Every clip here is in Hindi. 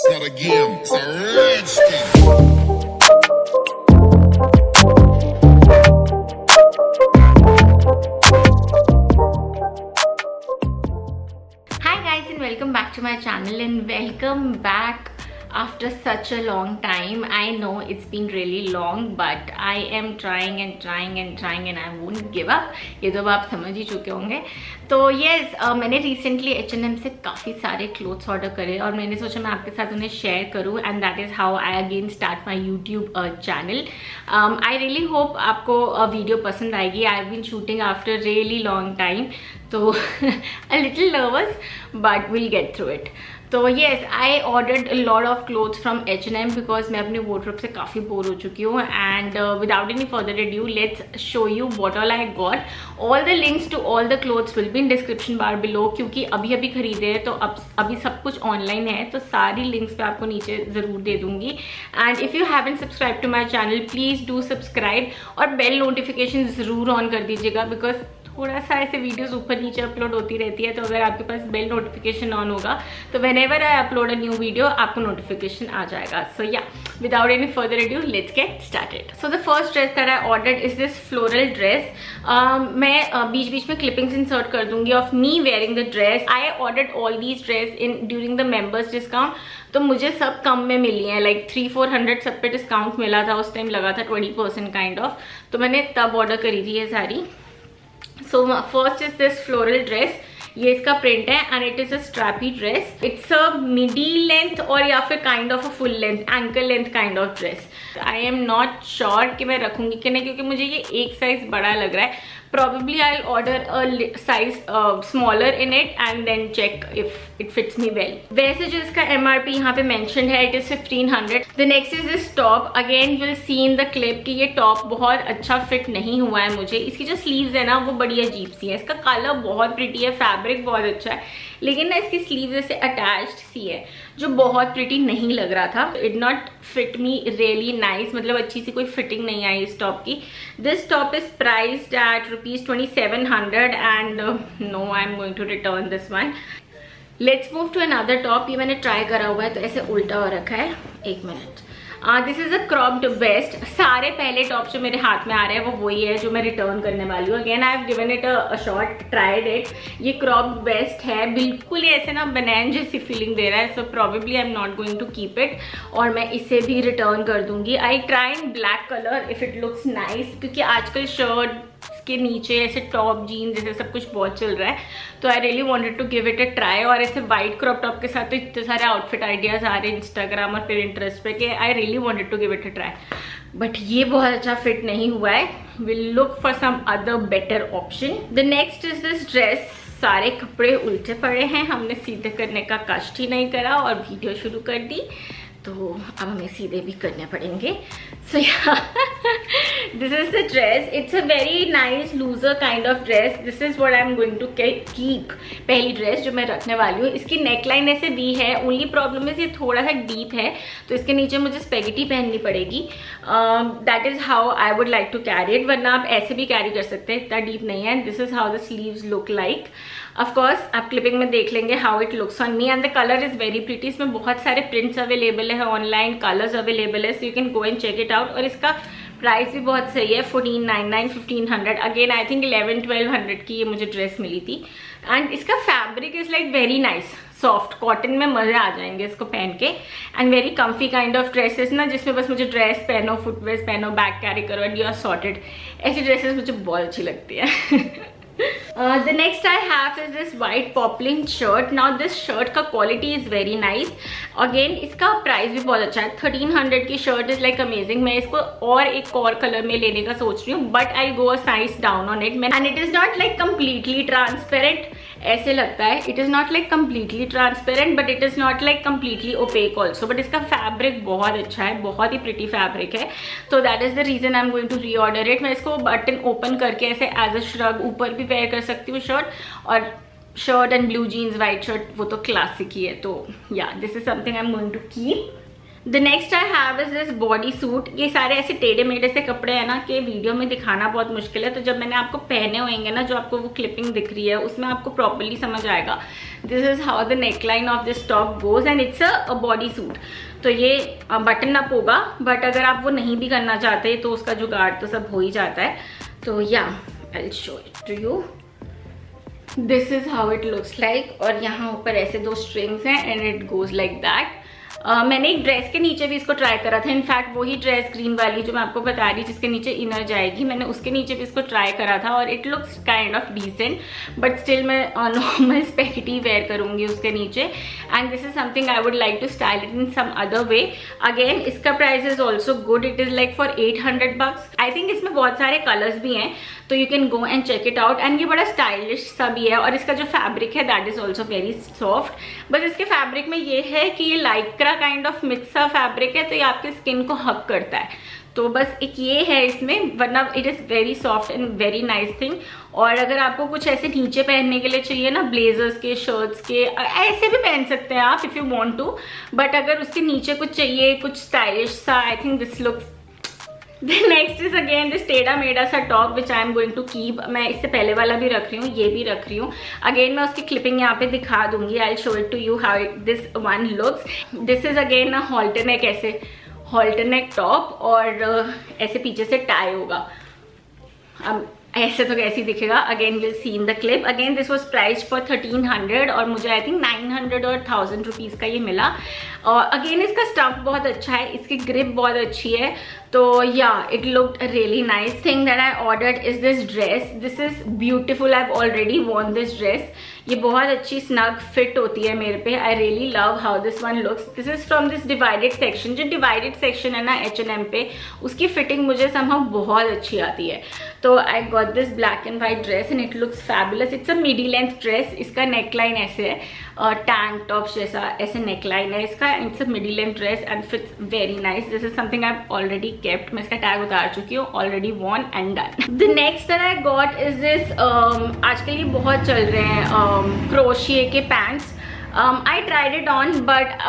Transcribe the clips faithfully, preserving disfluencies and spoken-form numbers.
not a game, it's a rich thing. Hi guys and welcome back to my channel and welcome back after such a long time. I know it's been really long but I am trying and trying and trying and I won't give up. ये तो आप समझ ही चुके होंगे. तो yes, uh, मैंने recently H and M से काफ़ी सारे clothes order करे और मैंने सोचा मैं आपके साथ उन्हें share करूँ and that is how I again start my YouTube uh, channel. Um, I really hope आपको uh, video पसंद आएगी. I've been shooting after really long time, so a little nervous but we'll get through it. तो yes, I ordered a lot of clothes from H and M because मैं अपने wardrobe से काफ़ी बोर हो चुकी हूँ and uh, without any further ado, let's show you what all I got. All the links to all the clothes will be in description bar below क्योंकि अभी अभी खरीदे हैं तो अब अभी सब कुछ ऑनलाइन है तो सारी लिंक्स पे आपको नीचे ज़रूर दे दूँगी. And if you haven't subscribe to my channel please do subscribe और बेल नोटिफिकेशन ज़रूर ऑन कर दीजिएगा बिकॉज थोड़ा सा ऐसे वीडियोस ऊपर नीचे अपलोड होती रहती है तो अगर आपके पास बेल नोटिफिकेशन ऑन होगा तो whenever I upload a new video आपको नोटिफिकेशन आ जाएगा. So yeah without any further adieu let's get started. So the first dress that I ordered is this floral dress. मैं बीच बीच में क्लिपिंग्स इंसर्ट कर दूंगी of me wearing the dress. I ordered all these dress in during the members discount तो मुझे सब कम में मिली हैं. लाइक थ्री फोर हंड्रेड सब पे डिस्काउंट मिला था. उस टाइम लगा था ट्वेंटी परसेंट काइंड ऑफ. तो मैंने तब ऑर्डर करी थी ये सारी. So first is this floral dress. ये इसका प्रिंट है and it is a strappy dress. It's a midi length और या फिर kind of a full length ankle length kind of dress. I am not sure कि मैं रखूंगी कि नहीं क्योंकि मुझे ये एक साइज बड़ा लग रहा है. Probably I'll order a size uh, smaller in it and then check if it fits me well. वैसे जो इसका M R P यहाँ पे mentioned है it is fifteen hundred. The next is this top. Again you'll see in the clip कि ये top बहुत अच्छा fit नहीं हुआ है मुझे. इसकी जो sleeves है ना वो बड़ी अजीब सी है. इसका कलर बहुत pretty है, fabric बहुत अच्छा है लेकिन ना इसकी sleeves जैसे attached सी है जो बहुत pretty नहीं लग रहा था. It not fit me really nice. मतलब अच्छी सी कोई fitting नहीं आई इस top की. This top is priced at rupees twenty-seven hundred and uh, no, I'm going to return this one. Let's move to another top. ये मैंने ट्राई करा हुआ है तो ऐसे उल्टा हो रखा है. एक मिनट. This is a cropped vest. सारे पहले टॉप जो मेरे हाथ में आ रहे हैं वो वही है जो मैं रिटर्न करने वाली हूँ. Again I have given it a shot, tried it. ये क्रॉप्ड वेस्ट है, बिल्कुल ही ऐसे ना बनैन जैसी फीलिंग दे रहा है. So probably I am not going to keep it और मैं इसे भी रिटर्न कर दूंगी. I try in black colour if it looks nice क्योंकि आजकल शर्ट के नीचे ऐसे टॉप जीन्स जैसे सब कुछ बहुत चल रहा है तो I really wanted to give it a try. और ऐसे वाइट क्रॉप टॉप के साथ तो इतने सारे आउटफिट आइडियाज आ रहे हैं इंस्टाग्राम और पिंटरेस्ट पे कि I really wanted to give it a try but ये बहुत अच्छा फिट नहीं हुआ है. Will look for some other better option. The next is this dress. सारे कपड़े उल्टे पड़े हैं, हमने सीधे करने का कष्ट ही नहीं करा और वीडियो शुरू कर दी तो अब हमें सीधे भी करने पड़ेंगे. सो या this is the dress. It's a very nice looser kind of dress. This is what I am going to keep. पहली ड्रेस जो मैं रखने वाली हूँ. इसकी नेकलाइन ऐसे वी है. ओनली प्रॉब्लम है ये थोड़ा सा डीप है तो इसके नीचे मुझे स्पेगेटी पहननी पड़ेगी. That is how I would like to carry it. वरना आप ऐसे भी कैरी कर सकते हैं, इतना डीप नहीं है. This is how the sleeves look like. Of course आप क्लिपिंग में देख लेंगे how it looks on me and the colour is very pretty. इसमें बहुत सारे प्रिंट्स अवेलेबल है, ऑनलाइन कलर्स अवेलेबल है so you can go and check it out. और इसका प्राइस भी बहुत सही है, fourteen ninety nine fifteen hundred. Again I think eleven twelve hundred की ये मुझे ड्रेस मिली थी. एंड इसका fabric is like very nice, soft cotton में मजे आ जाएंगे इसको पहन के. And very comfy kind of dresses ना जिसमें बस मुझे ड्रेस पहनो, फुटवेयर पहनो, बैग कैरी करो एंड यू आर सॉर्टेड. ऐसी ड्रेसेस मुझे बहुत अच्छी लगती है. Uh, the next I have is this white poplin shirt. Now this shirt का quality is very nice. Again इसका प्राइस भी बहुत अच्छा है. थर्टीन हंड्रेड की शर्ट इज लाइक अमेजिंग. मैं इसको और एक और कलर में लेने का सोच रही हूँ but I go a size down on it. And it is not like completely transparent ऐसे लगता है. It is not like completely transparent but it is not like completely opaque also. But इसका फैब्रिक बहुत अच्छा है, बहुत ही प्रिटी फैब्रिक है. तो that is the reason I am going to reorder it. मैं इसको बटन ओपन करके ऐसे एज अ श्रग ऊपर भी वेयर कर सकती हूँ शर्ट. और shirt and blue jeans, white shirt वो तो क्लासिक ही है. तो yeah this is something I am going to keep. The next I have is this bodysuit. ये सारे ऐसे टेढ़े मेढ़े से कपड़े हैं ना कि वीडियो में दिखाना बहुत मुश्किल है, तो जब मैंने आपको पहने होंगे ना, जो आपको वो क्लिपिंग दिख रही है उसमें आपको प्रॉपर्ली समझ आएगा। This is how the neckline of this top goes and it's a bodysuit. तो ये बटन अप होगा, बट अगर आप वो नहीं भी करना चाहते तो उसका जुगाड़ तो सब हो ही जाता है। तो या I will show it to you. This is how it looks like. और यहाँ ऊपर ऐसे दो स्ट्रिंग्स हैं and it goes like that. Uh, मैंने एक ड्रेस के नीचे भी इसको ट्राई करा था। इनफैक्ट वही ड्रेस ग्रीन वाली जो मैं आपको बता रही, जिसके नीचे इनर जाएगी, मैंने उसके नीचे भी इसको ट्राई करा था और it looks kind of decent, but still मैं नॉर्मल स्पेगेटी वेयर करूंगी उसके नीचे। And this is something I would like to style it in some other way. Again इसका price is also good, it is like for eight hundred bucks. I think इसमें बहुत सारे कलर्स भी हैं, तो you can go and check it out. And ये बड़ा स्टाइलिश सा भी है और इसका जो फैब्रिक है that is also very soft. बस इसके फैब्रिक में ये है कि ये लाइक्रा काइंड ऑफ मिक्स सा फैब्रिक है, तो ये आपकी स्किन को हग करता है। तो बस एक ये है इसमें, वरना it is very soft and very nice thing. और अगर आपको कुछ ऐसे नीचे पहनने के लिए चाहिए ना, ब्लेजर्स के, शर्ट्स के, ऐसे भी पहन सकते हैं आप if you want to, but अगर उसके नीचे कुछ चाहिए, कुछ स्टाइलिश सा, I think this looks. The next is again this टेढ़ा मेढ़ा सा top which I am going to keep। मैं इससे पहले वाला भी रख रही हूँ, ये भी रख रही हूँ। अगेन मैं उसकी क्लिपिंग यहाँ पे दिखा दूंगी। I'll show it to you how it, this one looks। This is again a halter neck, ऐसे halter neck टॉप और uh, ऐसे पीछे से टाई होगा। अब ऐसे तो कैसी दिखेगा, again will see in the clip. Again this was price for thirteen hundred और मुझे आई थिंक नाइन हंड्रेड और थाउजेंड रुपीज़ का ये मिला। और अगेन इसका स्टफ बहुत अच्छा है, इसकी ग्रिप बहुत अच्छी है। तो yeah it looked really nice. Thing that I ordered is this dress. This is beautiful, I have already worn this dress. ये बहुत अच्छी स्नग फिट होती है मेरे पे। I really love how this one looks. This is from this Divided section. जो डिवाइडेड सेक्शन है ना एच एंड एम पे, उसकी फिटिंग मुझे समहाउ बहुत अच्छी आती है। तो I got this black and white dress and it looks fabulous. It's a midi length dress. इसका नेकलाइन ऐसे है, टैंक टॉप जैसा ऐसे नेकलाइन है इसका। It's a midi length dress and fits very nice. This is something I have already kept. मैं इसका टैग उतार चुकी हूँ, already worn and done. The next that I got is this, आजकल ये बहुत चल रहे हैं क्रोशिए के pants. I tried it on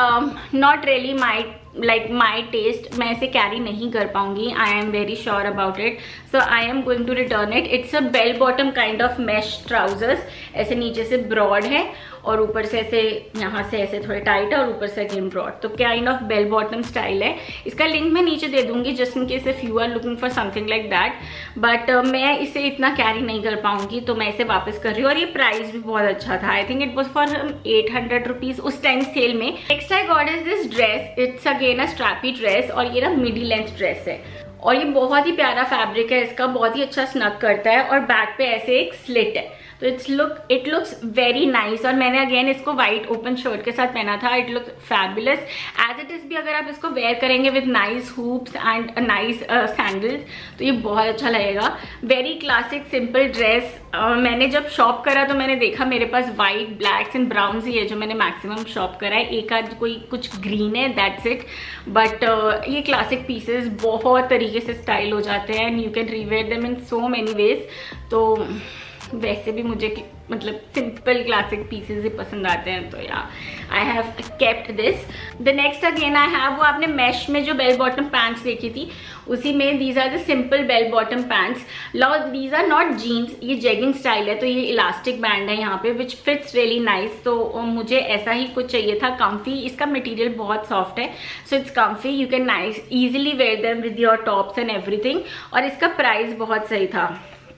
but not really my like my taste. मैं इसे कैरी नहीं कर पाऊंगी, I am very sure about it, so I am going to return it. It's a bell bottom kind of mesh trousers. ऐसे नीचे से ब्रॉड है और ऊपर से ऐसे, यहाँ से ऐसे थोड़े टाइट है और ऊपर से अगेन ब्रॉड। तो kind of bell bottom style है। इसका लिंक मैं नीचे दे दूंगी just in case if you are looking for something like that, but मैं इसे इतना कैरी नहीं कर पाऊंगी, तो मैं इसे वापस कर रही हूँ। और ये प्राइस भी बहुत अच्छा था। I think it was for eight hundred rupees उस टाइम सेल में। Next I got is this dress. It's again a strappy dress और ये ना मिडी लेंथ ड्रेस है और ये बहुत ही प्यारा फैब्रिक है इसका, बहुत ही अच्छा स्नग करता है और बैक पे ऐसे एक स्लिट है। तो it's look it looks very nice. और मैंने अगेन इसको व्हाइट ओपन शर्ट के साथ पहना था। It look fabulous as it is भी। अगर आप इसको वेयर करेंगे with nice hoops and nice sandals तो ये बहुत अच्छा लगेगा। Very classic simple dress. uh, मैंने जब शॉप करा तो मैंने देखा मेरे पास व्हाइट, ब्लैक्स एंड ब्राउन ही है जो मैंने मैक्सिमम शॉप करा है। एक आध कोई कुछ ग्रीन है, दैट्स इट। बट ये क्लासिक पीसेस बहुत तरीके से स्टाइल हो जाते हैं and you can rewear them in so many ways. तो वैसे भी मुझे मतलब सिंपल क्लासिक पीसेस ही पसंद आते हैं, तो या I have kept this. The next again I have, वो आपने मैश में जो बेल बॉटम पैंट्स देखी थी उसी में these are the simple bell bottom pants. Love these are not jeans, ये जेगिंग स्टाइल है। तो ये इलास्टिक बैंड है यहाँ पे विच फिट्स रियली नाइस। तो मुझे ऐसा ही कुछ चाहिए था, कम्फी। इसका मटेरियल बहुत सॉफ्ट है, so it's comfy. You can nice easily wear them with your tops and everything. और इसका प्राइस बहुत सही था।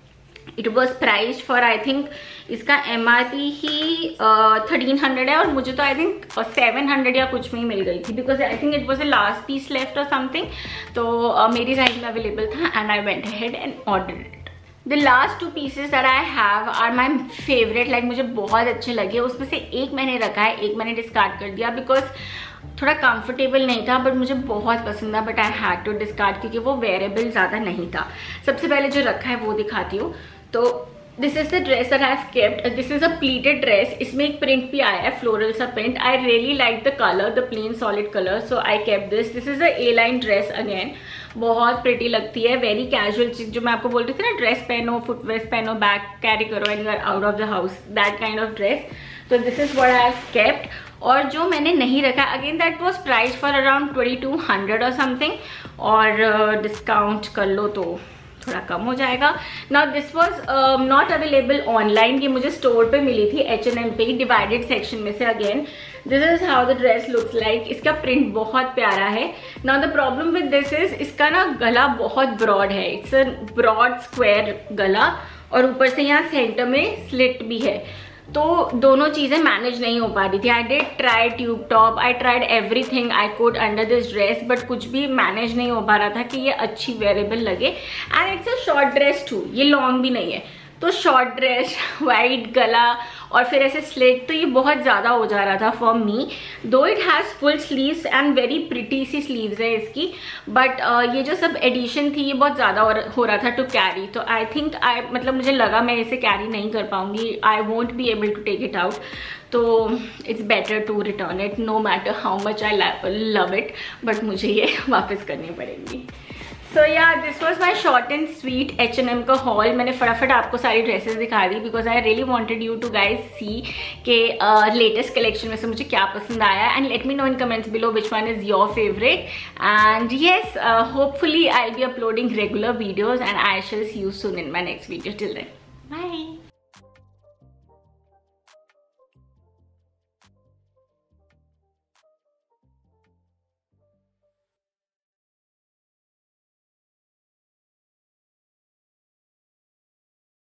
It was price for I think इसका एम आर पी ही थर्टीन हंड्रेड है और मुझे तो आई थिंक सेवन हंड्रेड या कुछ में ही मिल गई थी, because I think it was a last piece left और समथिंग। तो uh, मेरी साइज में अवेलेबल था and I went ahead and ordered it. The last two pieces that I have are my favourite. Like मुझे बहुत अच्छे लगे। उसमें से एक मैंने रखा है, एक मैंने डिस्कार्ड कर दिया बिकॉज थोड़ा कंफर्टेबल नहीं था, बट मुझे बहुत पसंद था, but I had to discard क्योंकि वो वेरेबल ज़्यादा नहीं था। सबसे पहले जो रखा है वो दिखाती हूँ। तो this is the dress that I have kept. This is a pleated dress. इसमें एक प्रिंट भी आया है, फ्लोरल सा print. I really like the colour, the plain solid colour, so I kept this. This is a A line dress again, बहुत प्रिटी लगती है। वेरी कैजुअल, जो मैं आपको बोल रही थी ना, ड्रेस पहनो, फुटवेयर पहनो, बैग कैरी करो and you are out of the house, that kind of dress. तो this is what I have kept. और जो मैंने नहीं रखा, again that was price for around twenty two hundred और समथिंग, और डिस्काउंट uh, कर लो तो थोड़ा कम हो जाएगा। Now this was not available online, ये मुझे स्टोर पे मिली थी एच एन एम पे, डिवाइडेड सेक्शन में से। Again this is how the dress looks like. इसका प्रिंट बहुत प्यारा है। Now the problem with this is इसका ना गला बहुत ब्रॉड है, इट्स अ ब्रॉड स्क्वायर गला, और ऊपर से यहाँ सेंटर में स्लिट भी है, तो दोनों चीजें मैनेज नहीं हो पा रही थी। I did try tube top, I tried everything I could under this dress, but कुछ भी मैनेज नहीं हो पा रहा था कि ये अच्छी वेरेबल लगे। And it's a short dress too, ये लॉन्ग भी नहीं है, तो शॉर्ट ड्रेस, वाइट गला और फिर ऐसे स्लिट, तो ये बहुत ज़्यादा हो जा रहा था for me. Though it has full sleeves and very pretty सी स्लीव्स है इसकी, बट uh, ये जो सब एडिशन थी ये बहुत ज़्यादा हो रहा था टू कैरी, तो आई थिंक आई मतलब मुझे लगा मैं इसे कैरी नहीं कर पाऊँगी, I won't be able to take it out, तो it's better to return it no matter how much I love it, but मुझे ये वापस करनी पड़ेगी। सो या this was my short and sweet H N M का हॉल। मैंने फटाफट आपको सारी ड्रेसेस दिखा दी because I really wanted you to guys see के लेटेस्ट कलेक्शन में से मुझे क्या पसंद आया, and let me know in comments below which one is your favourite. And yes, hopefully I will be uploading regular videos and I shall see you soon in my next video. Till then